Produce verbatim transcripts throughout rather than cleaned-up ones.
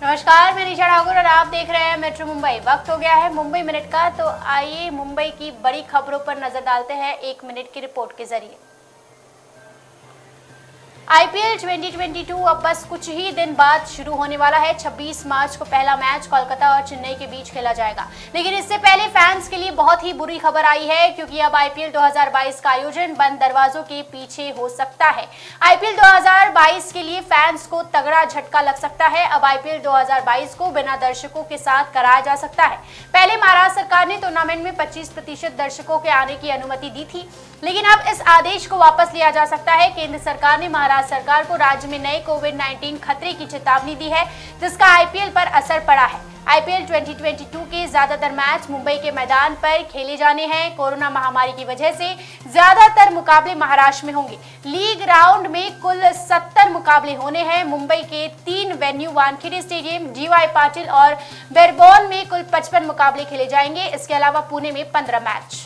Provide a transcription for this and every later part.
नमस्कार, मैं निशा ठाकुर और आप देख रहे हैं मेट्रो मुंबई। वक्त हो गया है मुंबई मिनट का, तो आइए मुंबई की बड़ी खबरों पर नजर डालते हैं एक मिनट की रिपोर्ट के जरिए। आईपीएल ट्वेंटी ट्वेंटी टू अब बस कुछ ही दिन बाद शुरू होने वाला है। छब्बीस मार्च को पहला मैच कोलकाता और चेन्नई के बीच खेला जाएगा, लेकिन इससे पहले फैंस के लिए बहुत ही बुरी खबर आई है, क्योंकि अब आईपीएल दो हज़ार बाईस का आयोजन बंद दरवाजों के पीछे हो सकता है। आईपीएल दो हज़ार बाईस के लिए फैंस को तगड़ा झटका लग सकता है। अब आईपीएल दो हज़ार बाईस को बिना दर्शकों के साथ कराया जा सकता है। पहले महाराष्ट्र सरकार ने टूर्नामेंट में पच्चीस प्रतिशत दर्शकों के आने की अनुमति दी थी, लेकिन अब इस आदेश को वापस लिया जा सकता है। केंद्र सरकार ने महाराष्ट्र सरकार को राज्य में नए कोविड उन्नीस खतरे की चेतावनी दी है, जिसका आईपीएल पर असर पड़ा है। आईपीएल ट्वेंटी ट्वेंटी टू के ज्यादातर मैच मुंबई के मैदान पर खेले जाने हैं। कोरोना महामारी की वजह से ज्यादातर मुकाबले महाराष्ट्र में होंगे। लीग राउंड में कुल सत्तर मुकाबले होने हैं। मुंबई के तीन वेन्यू वानखेड़े स्टेडियम, जीवाई पाटिल और बेरबोन में कुल पचपन मुकाबले खेले जाएंगे। इसके अलावा पुणे में पंद्रह मैच।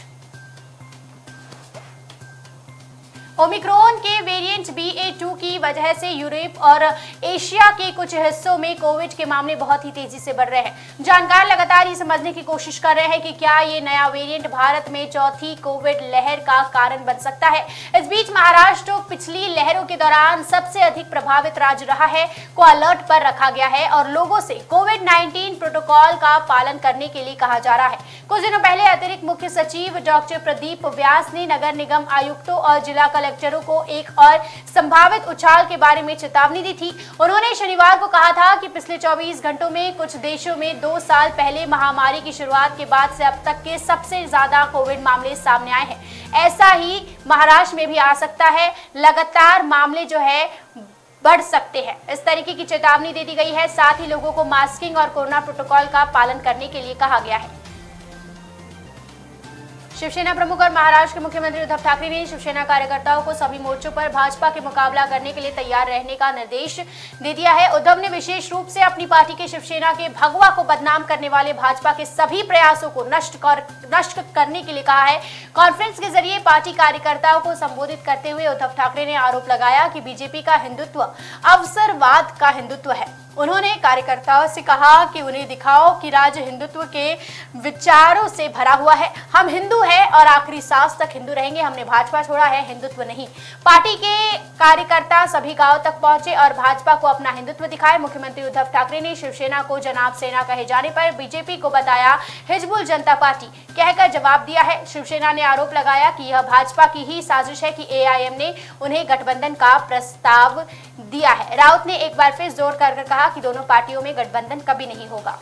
ओमिक्रॉन के वेरिएंट बी ए टू की वजह से यूरोप और एशिया के कुछ हिस्सों में कोविड के मामले बहुत ही तेजी से बढ़ रहे हैं। जानकार लगातार ये समझने की कोशिश कर रहे हैं कि क्या ये नया वेरिएंट भारत में चौथी कोविड लहर का कारण बन सकता है। इस बीच महाराष्ट्र पिछली लहरों के दौरान सबसे अधिक प्रभावित राज्य रहा है, को अलर्ट पर रखा गया है और लोगों से कोविड उन्नीस प्रोटोकॉल का पालन करने के लिए कहा जा रहा है। कुछ दिनों पहले अतिरिक्त मुख्य सचिव डॉक्टर प्रदीप व्यास ने नगर निगम आयुक्तों और जिला कलेक्टरों को एक और संभावित उछाल के बारे में चेतावनी दी थी। उन्होंने शनिवार को कहा था कि पिछले चौबीस घंटों में कुछ देशों में दो साल पहले महामारी की शुरुआत के बाद से अब तक के सबसे ज्यादा कोविड मामले सामने आए हैं। ऐसा ही महाराष्ट्र में भी आ सकता है। लगातार मामले जो है बढ़ सकते हैं। इस तरीके की चेतावनी दे दी गई है। साथ ही लोगों को मास्किंग और कोरोना प्रोटोकॉल का पालन करने के लिए कहा गया है। शिवसेना प्रमुख और महाराष्ट्र के मुख्यमंत्री उद्धव ठाकरे ने शिवसेना कार्यकर्ताओं को सभी मोर्चों पर भाजपा के मुकाबला करने के लिए तैयार रहने का निर्देश दे दिया है। उद्धव ने विशेष रूप से अपनी पार्टी के शिवसेना के भगवा को बदनाम करने वाले भाजपा के सभी प्रयासों को नष्ट कर नष्ट करने के लिए कहा है। कॉन्फ्रेंस के जरिए पार्टी कार्यकर्ताओं को संबोधित करते हुए उद्धव ठाकरे ने आरोप लगाया कि बीजेपी का हिंदुत्व अवसरवाद का हिंदुत्व है। उन्होंने कार्यकर्ताओं से कहा कि उन्हें दिखाओ कि राज्य हिंदुत्व के विचारों से भरा हुआ है। हम हिंदू हैं और आखिरी सांस तक हिंदू रहेंगे। हमने भाजपा छोड़ा है, हिंदुत्व नहीं। पार्टी के कार्यकर्ता सभी गांव तक पहुंचे और भाजपा को अपना हिंदुत्व दिखाए। मुख्यमंत्री उद्धव ठाकरे ने शिवसेना को जनाब सेना कहे जाने पर बीजेपी को बताया हिजबुल जनता पार्टी कहकर जवाब दिया है। शिवसेना ने आरोप लगाया कि यह भाजपा की ही साजिश है कि एआईएम ने उन्हें गठबंधन का प्रस्ताव दिया है। राउत ने एक बार फिर जोर कर कहा कि दोनों पार्टियों में गठबंधन कभी नहीं होगा।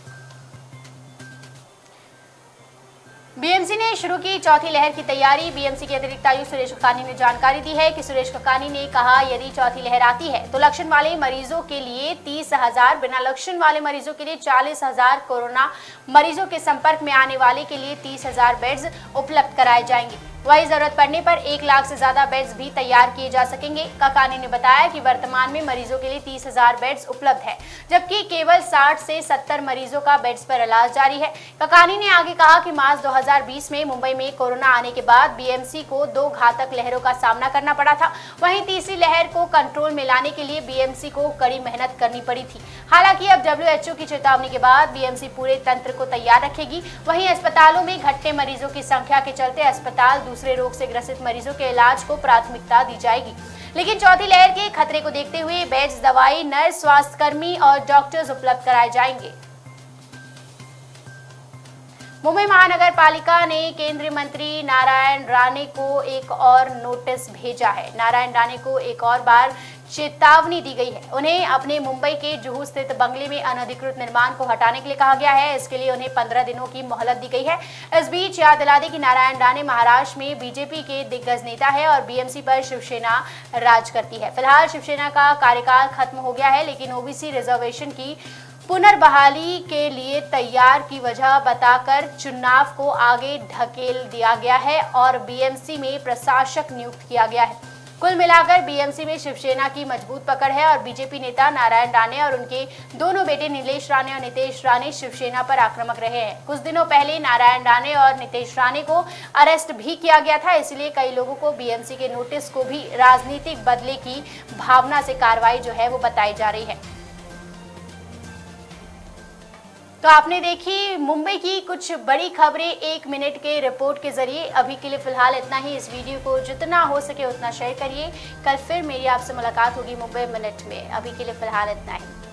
बीएमसी ने शुरू की चौथी लहर की तैयारी। बीएमसी के अतिरिक्त आयुक्त सुरेश ककानी ने जानकारी दी है कि सुरेश ककानी ने कहा, यदि चौथी लहर आती है तो लक्षण वाले मरीजों के लिए तीस हजार, बिना लक्षण वाले मरीजों के लिए चालीस हजार, कोरोना मरीजों के संपर्क में आने वाले के लिए तीस हजार बेड्स उपलब्ध कराए जाएंगे। वही जरूरत पड़ने पर एक लाख से ज्यादा बेड्स भी तैयार किए जा सकेंगे। ककानी ने बताया कि वर्तमान में मरीजों के लिए तीस हजार बेड्स उपलब्ध है, जबकि केवल साठ से सत्तर मरीजों का बेड्स पर इलाज जारी है। ककानी ने आगे कहा कि मार्च दो हज़ार बीस में मुंबई में कोरोना आने के बाद बीएमसी को दो घातक लहरों का सामना करना पड़ा था। वहीं तीसरी लहर को कंट्रोल में लाने के लिए बीएमसी को कड़ी मेहनत करनी पड़ी थी। हालांकि अब डब्ल्यूएचओ की चेतावनी के बाद बीएमसी पूरे तंत्र को तैयार रखेगी। वहीं अस्पतालों में घटते मरीजों की संख्या के चलते अस्पताल दूसरे रोग से ग्रसित मरीजों के इलाज को प्राथमिकता दी जाएगी। लेकिन चौथी लहर के खतरे को देखते हुए बेड्स, दवाई, नर्स, स्वास्थ्यकर्मी और डॉक्टर्स उपलब्ध कराए जाएंगे। मुंबई महानगर पालिका ने केंद्रीय मंत्री नारायण राणे को एक और नोटिस भेजा है। नारायण राणे को एक और बार चेतावनी दी गई है। उन्हें अपने मुंबई के जुहू स्थित बंगले में अनधिकृत निर्माण को हटाने के लिए कहा गया है। इसके लिए उन्हें पंद्रह दिनों की मोहलत दी गई है। इस बीच याद दिला दें कि नारायण राणे महाराष्ट्र में बीजेपी के दिग्गज नेता है और बीएमसी पर शिवसेना राज करती है। फिलहाल शिवसेना का कार्यकाल खत्म हो गया है, लेकिन ओबीसी रिजर्वेशन की पुनर्बहाली के लिए तैयार की वजह बताकर चुनाव को आगे ढकेल दिया गया है और बीएमसी में प्रशासक नियुक्त किया गया है। कुल मिलाकर बीएमसी में शिवसेना की मजबूत पकड़ है और बीजेपी नेता नारायण राणे और उनके दोनों बेटे नीलेश राणे और नितेश राणे शिवसेना पर आक्रामक रहे हैं। कुछ दिनों पहले नारायण राणे और नितेश राणे को अरेस्ट भी किया गया था, इसलिए कई लोगों को बीएमसी के नोटिस को भी राजनीतिक बदले की भावना से कार्रवाई जो है वो बताई जा रही है। तो आपने देखी मुंबई की कुछ बड़ी खबरें एक मिनट के रिपोर्ट के जरिए। अभी के लिए फिलहाल इतना ही। इस वीडियो को जितना हो सके उतना शेयर करिए। कल फिर मेरी आपसे मुलाकात होगी मुंबई मिनट में। अभी के लिए फिलहाल इतना ही।